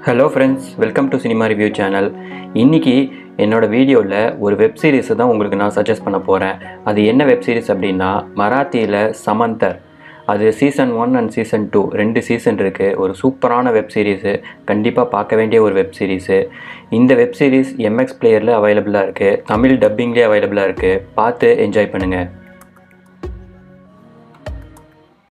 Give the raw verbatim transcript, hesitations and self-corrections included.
Hello friends, welcome to cinema review channel. இன்றைக்கி என்னோடய வீடியோவில் ஒரு வெப் சீரிஸை தான் உங்களுக்கு நான் சஜஸ்ட் பண்ண போகிறேன். அது என்ன வெப் சீரிஸ் அப்படின்னா, மராத்தியில் சமந்தர். அது season one and season two ரெண்டு சீசன் இருக்குது. ஒரு சூப்பரான வெப் சீரிஸு, கண்டிப்பாக பார்க்க வேண்டிய ஒரு வெப் சீரிஸு. இந்த வெப் சீரிஸ் எம்எக்ஸ் பிளேயரில் அவைலபிளாக இருக்குது, தமிழ் டப்பிங்லேயே அவைலபிளாக இருக்குது. பார்த்து என்ஜாய் பண்ணுங்கள்.